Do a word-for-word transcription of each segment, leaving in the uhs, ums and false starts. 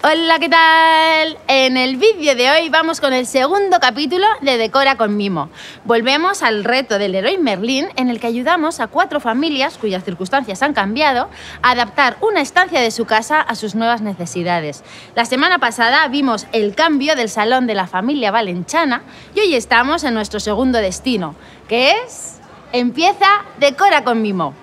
Hola, ¿qué tal? En el vídeo de hoy vamos con el segundo capítulo de Decora con Mimo. Volvemos al reto del Leroy Merlin, en el que ayudamos a cuatro familias cuyas circunstancias han cambiado a adaptar una estancia de su casa a sus nuevas necesidades. La semana pasada vimos el cambio del salón de la familia Valenciana y hoy estamos en nuestro segundo destino, que es... Empieza Decora con Mimo.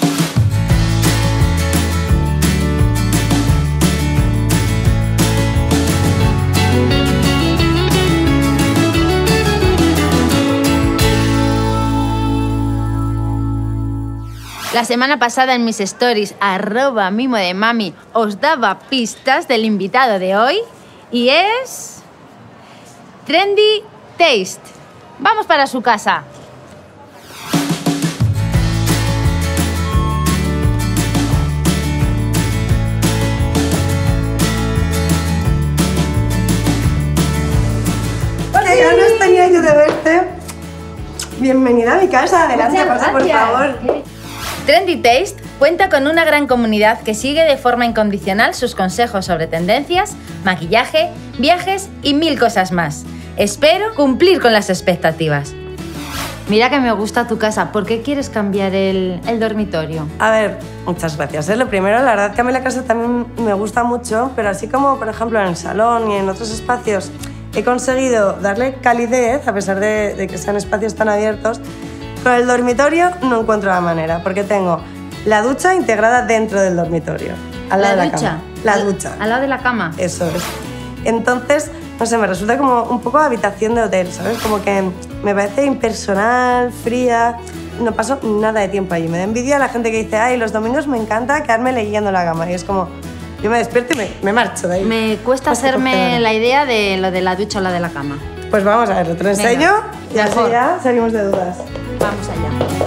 La semana pasada en mis stories, arroba mimo de mami, os daba pistas del invitado de hoy y es... Trendy Taste. Vamos para su casa. Hola, ya no tenía yo de verte. Bienvenida a mi casa, adelante, Muchas pasa por gracias. favor. Trendy Taste cuenta con una gran comunidad que sigue de forma incondicional sus consejos sobre tendencias, maquillaje, viajes y mil cosas más. Espero cumplir con las expectativas. Mira que me gusta tu casa. ¿Por qué quieres cambiar el, el dormitorio? A ver, muchas gracias. ¿eh? Lo primero, la verdad que a mí la casa también me gusta mucho, pero así como, por ejemplo, en el salón y en otros espacios he conseguido darle calidez, a pesar de, de que sean espacios tan abiertos, con el dormitorio no encuentro la manera, porque tengo la ducha integrada dentro del dormitorio, al lado ¿La de la ducha? cama. La Al- ducha. Al lado de la cama. Eso es. Entonces, no sé, me resulta como un poco habitación de hotel, ¿sabes? Como que me parece impersonal, fría. No paso nada de tiempo allí. Me da envidia a la gente que dice, ay, los domingos me encanta quedarme leyendo la cama. Y es como, yo me despierto y me, me marcho de ahí. Me cuesta Pues te hacerme cogedora. la idea de lo de la ducha o la de la cama. Pues vamos a verlo, te lo Venga, enseño y así mejor. ya salimos de dudas. Vamos allá.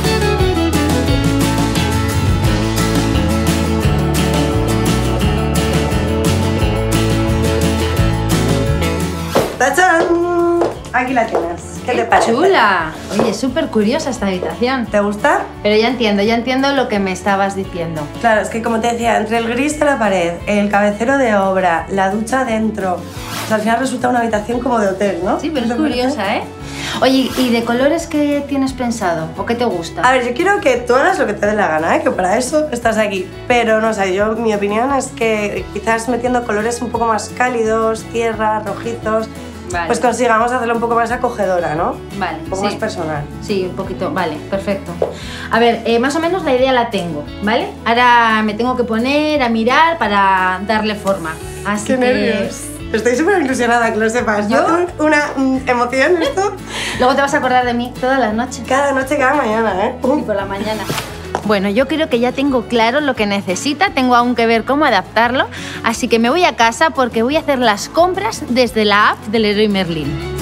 ¡Tachán! Aquí la tienes. ¿Qué te parece? Chula. Oye, súper curiosa esta habitación. ¿Te gusta? Pero ya entiendo, ya entiendo lo que me estabas diciendo. Claro, es que como te decía, entre el gris de la pared, el cabecero de obra, la ducha dentro, o sea, al final resulta una habitación como de hotel, ¿no? Sí, pero es ¿No te parece? curiosa, ¿eh? Oye, ¿y de colores qué tienes pensado? ¿O qué te gusta? A ver, yo quiero que tú hagas lo que te dé la gana, ¿eh? Que para eso estás aquí. Pero no sé, yo, mi opinión es que quizás metiendo colores un poco más cálidos, tierra, rojizos, Vale. pues consigamos hacerlo un poco más acogedora, ¿no? Vale, Un poco sí. más personal. Sí, un poquito, vale, perfecto. A ver, eh, más o menos la idea la tengo, ¿vale? Ahora me tengo que poner a mirar para darle forma. Así ¡Qué que... nervios! Estoy súper ilusionada, que lo sepas. ¿Yo? ¿No? Una mm, emoción esto. Luego te vas a acordar de mí todas las noches. Cada noche, cada mañana, ¿eh? Y por la mañana. Bueno, yo creo que ya tengo claro lo que necesita, tengo aún que ver cómo adaptarlo, así que me voy a casa porque voy a hacer las compras desde la app del Leroy Merlin.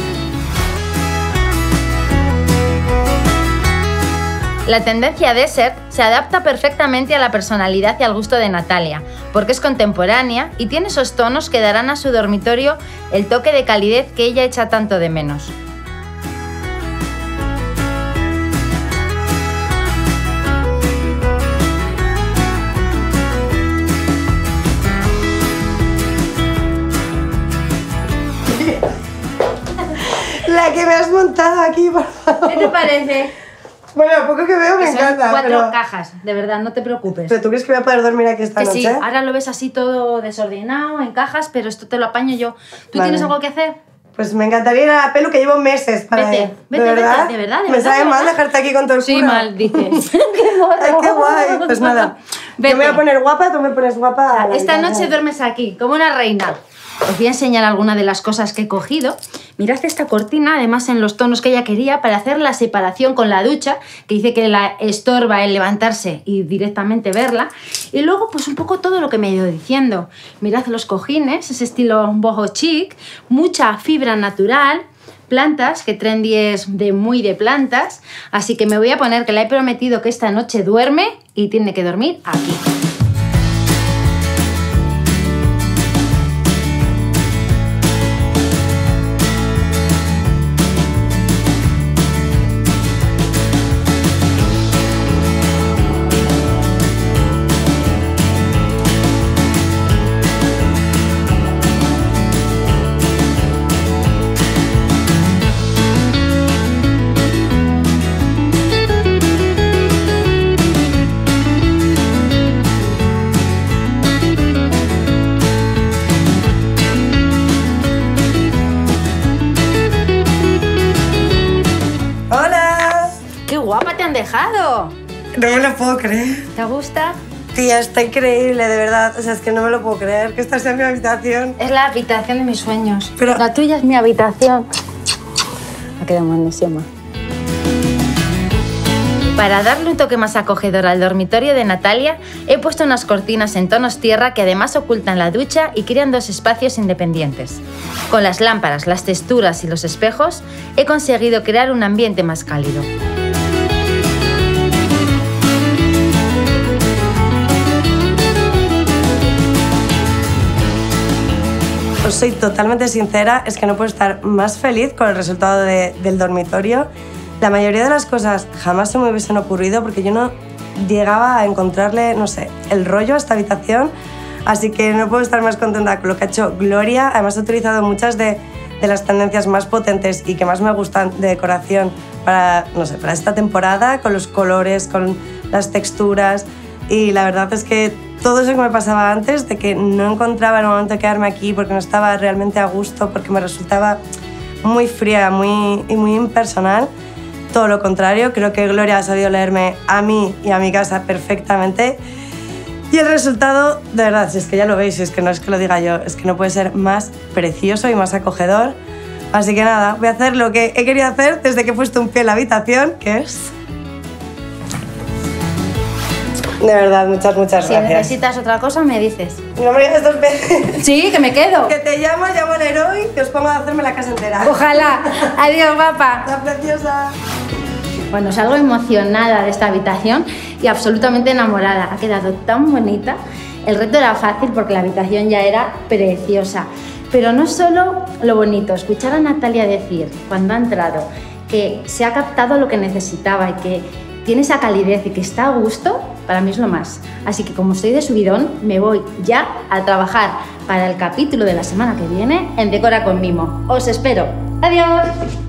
La tendencia Desert se adapta perfectamente a la personalidad y al gusto de Natalia, porque es contemporánea y tiene esos tonos que darán a su dormitorio el toque de calidez que ella echa tanto de menos. La que me has montado aquí, por favor. ¿Qué te parece? Bueno, a poco que veo me Que son encanta, cuatro pero... cajas, de verdad, no te preocupes. ¿Pero tú crees que voy a poder dormir aquí esta Que noche? sí, ahora lo ves así todo desordenado, en cajas, pero esto te lo apaño yo. ¿Tú Vale. tienes algo que hacer? Pues me encantaría ir a la pelu, que llevo meses para Vete, ir. vete, ¿De vete, verdad? de verdad, de Me verdad, sabe de mal verdad. dejarte aquí con tortura. Sí, mal, dices. ¡Qué morro! Ay, qué guay. Pues nada, Vete. yo me voy a poner guapa, tú me pones guapa. a la Esta mitad. noche duermes aquí, como una reina. Os voy a enseñar algunas de las cosas que he cogido. Mirad esta cortina, además en los tonos que ella quería, para hacer la separación con la ducha, que dice que la estorba el levantarse y directamente verla. Y luego, pues un poco todo lo que me he ido diciendo. Mirad los cojines, ese estilo boho chic, mucha fibra natural, plantas, que Trendy es de muy de plantas, así que me voy a poner que le he prometido que esta noche duerme y tiene que dormir aquí. dejado. No me lo puedo creer. ¿Te gusta? Tía, está increíble, de verdad. O sea, es que no me lo puedo creer que esta sea mi habitación. Es la habitación de mis sueños. Pero... La tuya es mi habitación. Ha quedado buenísima. Para darle un toque más acogedor al dormitorio de Natalia, he puesto unas cortinas en tonos tierra que además ocultan la ducha y crean dos espacios independientes. Con las lámparas, las texturas y los espejos, he conseguido crear un ambiente más cálido. Os soy totalmente sincera, es que no puedo estar más feliz con el resultado de, del dormitorio. La mayoría de las cosas jamás se me hubiesen ocurrido porque yo no llegaba a encontrarle, no sé, el rollo a esta habitación. Así que no puedo estar más contenta con lo que ha hecho Gloria. Además he utilizado muchas de, de las tendencias más potentes y que más me gustan de decoración para, no sé, para esta temporada, con los colores, con las texturas. Y la verdad es que todo eso que me pasaba antes, de que no encontraba el momento de quedarme aquí porque no estaba realmente a gusto, porque me resultaba muy fría muy, y muy impersonal, todo lo contrario, creo que Gloria ha sabido leerme a mí y a mi casa perfectamente. Y el resultado, de verdad, si es que ya lo veis, si es que no es que lo diga yo, es que no puede ser más precioso y más acogedor. Así que nada, voy a hacer lo que he querido hacer desde que he puesto un pie en la habitación, que es... De verdad, muchas, muchas si gracias. Si necesitas otra cosa, me dices. No me digas dos veces. Sí, que me quedo. Que te llamo, llamo al héroe y os pongo a hacerme la casa entera. Ojalá. Adiós, guapa. La preciosa. Bueno, salgo emocionada de esta habitación y absolutamente enamorada. Ha quedado tan bonita. El reto era fácil porque la habitación ya era preciosa. Pero no solo lo bonito, escuchar a Natalia decir cuando ha entrado que se ha captado lo que necesitaba y que tiene esa calidez y que está a gusto, para mí es lo más. Así que como estoy de subidón, me voy ya a trabajar para el capítulo de la semana que viene en Decora con Mimo. ¡Os espero! ¡Adiós!